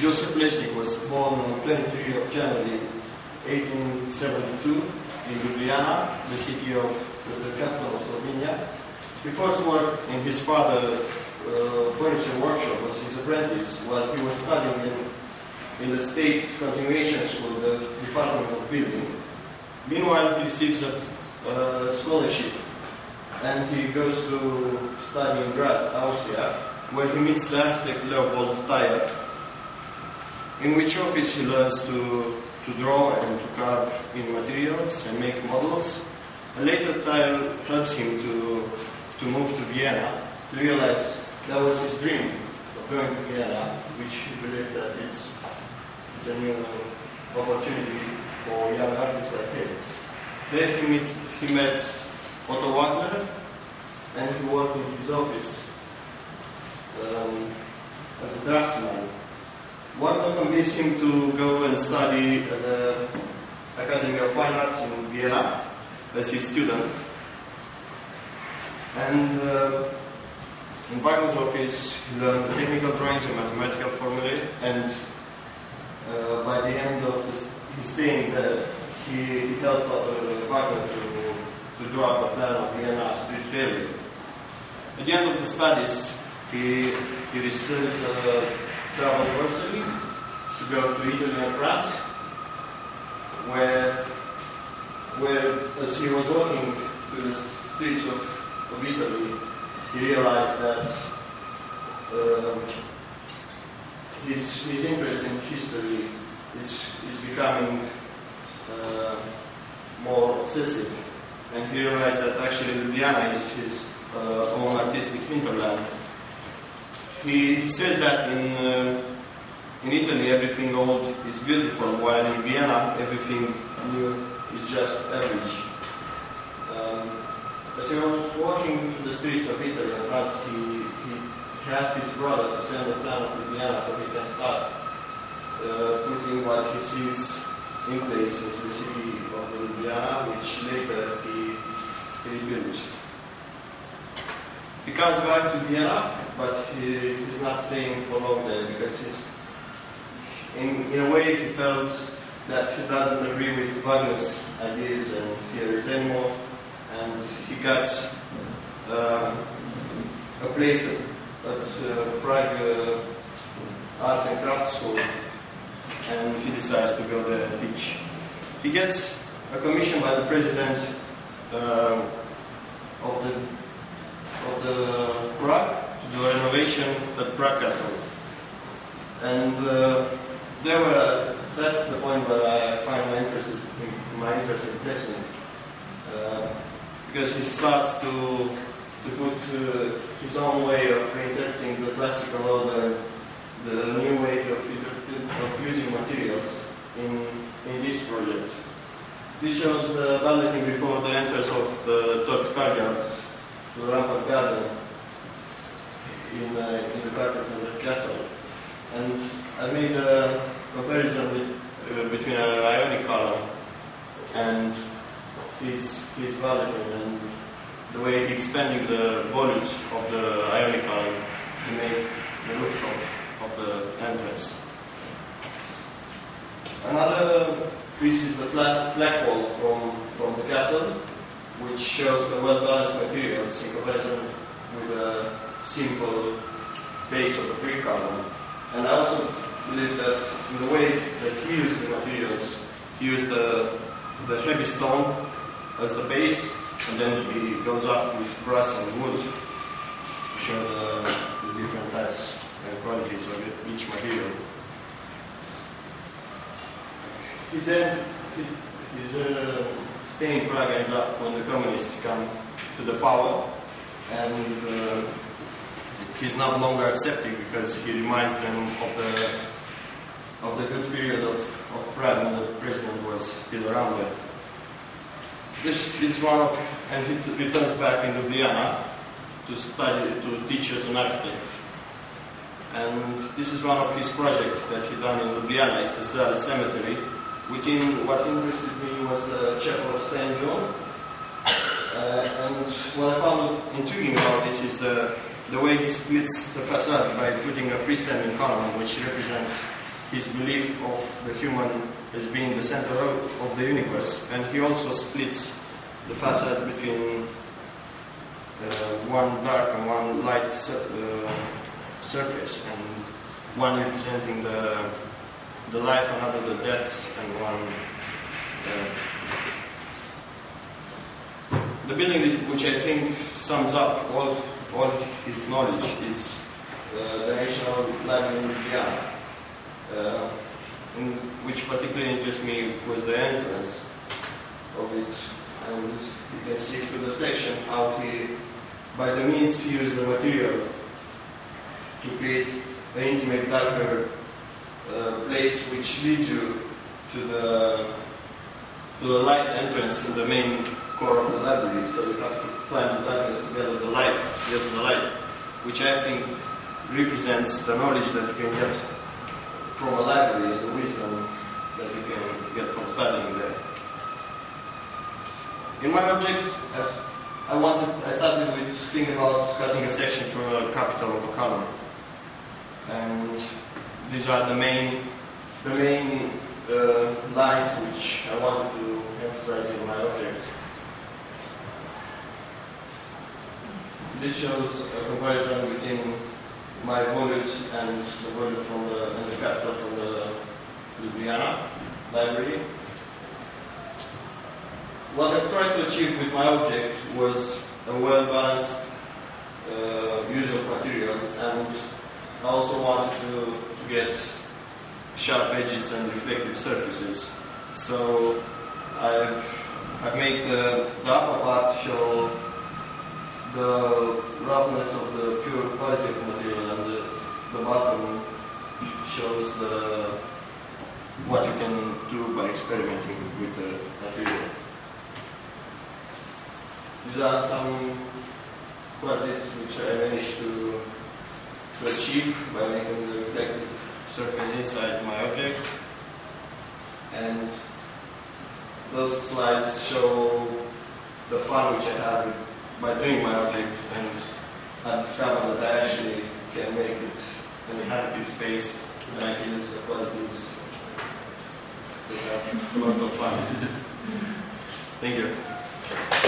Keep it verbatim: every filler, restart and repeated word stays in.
Joseph Lesznik was born on twenty-third of January eighteen seventy-two in Ljubljana, the city of the, the capital of Slovenia. He first worked in his father's uh, furniture workshop as his apprentice while he was studying in, in the state continuation school, the Department of Building. Meanwhile, he receives a uh, scholarship and he goes to study in Graz, Austria, where he meets the architect Leopold Thayer, in which office he learns to, to draw and to carve in materials and make models. And later Thayer helps him to, to move to Vienna, to realize that was his dream of going to Vienna, which he believed that it's, it's a new opportunity for young artists like him. There he, meet, he met Otto Wagner, and he worked in his office um, as a draftsman. Wagner convinced him to go and study at the Academy of Fine Arts in Vienna as his student. And uh, in Wagner's office, he learned the technical drawings and mathematical formulae, and uh, by the end of his, his staying there, he, he helped uh, Wagner to, to draw up a plan of Vienna street railway. At the end of the studies, he, he receives a travel bursary to go to Italy and France, where, where as he was walking through the streets of, of Italy, he realized that uh, his, his interest in history is, is becoming uh, more obsessive, and he realized that actually Ljubljana is his uh, own artistic hinterland. He, he says that in, uh, in Italy everything old is beautiful, while in Vienna everything new is just average. Um, as he was walking through the streets of Italy and France, he, he, he asked his brother to send a plan of Ljubljana so he can start uh, putting what he sees in place into the city of Ljubljana, which later he, he rebuilt. He comes back to Vienna, but he, he's not staying for long there because he's, in, in a way he felt that he doesn't agree with Wagner's ideas and theories anymore, and he gets uh, a place at uh, Prague uh, Arts and Crafts School, and he decides to go there and teach. He gets a commission by the president uh, of the of the Prague to do a renovation at Prague Castle. And uh, there were, that's the point where I find my interest in, my interest in Lesznik. Uh, because he starts to, to put uh, his own way of reinterpreting the classical order, the new way of, of using materials in, in this project. This shows the balcony before the entrance of the third courtyard, the rampart garden in, uh, in the carpet of the castle. And I made a comparison with, uh, between an Ionic column and his, his balcony, and the way he expanded the volumes of the Ionic column to make the rooftop of the entrance. Another piece is the flat flagpole from, from the castle, which shows the well-balanced materials in comparison with the simple base of the brick column. And I also believe that in the way that he used the materials, he used the, the heavy stone as the base, and then he goes up with brass and wood to show the, the different types and qualities of each material. His, end, his uh, stay in Prague ends up when the communists come to the power, and uh, he's not longer accepting because he reminds them of the of the good period of, of Prague when the president was still around there. This is one of, and he returns back in Ljubljana to study, to teach as an architect. And this is one of his projects that he done in Ljubljana, it's the Sale Cemetery. Within, what interested me was the Chapel of Saint John. Uh, and what I found intriguing about this is the, the way he splits the facade by putting a freestanding column which represents his belief of the human as being the center of, of the universe, and he also splits the facade between uh, one dark and one light sur uh, surface, and one representing the the life, another the death, and one uh, the building which I think sums up all all his knowledge is uh, the National Library in Ljubljana, uh, in which particularly interests me was the entrance of it, and you can see through the section how he, by the means he used the material to create an intimate, darker uh, place which leads you to the to the light entrance in the main core of the library. So you have to climb the darkness to get the light, to get the light, which I think represents the knowledge that you can get from a library and the wisdom that you can get from studying there. In my object, I wanted, I started with thinking about cutting a section to a capital of a column, and these are the main, the main uh, lines which I wanted to emphasize in my object. This shows a comparison between my volute and the volute from the, and the capital from the Ljubljana library. What I tried to achieve with my object was a well-balanced uh, use of material, and I also wanted to, to get sharp edges and reflective surfaces. So I've, I've made the, the upper part show the roughness of the pure quality of the material, and the, the bottom shows the what you can do by experimenting with the material. These are some qualities which I managed to, to achieve by making the reflective surface inside my object, and those slides show the fun which I had by doing my object, and I discovered that I actually can make it an inhabited space, and I can use the qualities to have lots of fun. Thank you.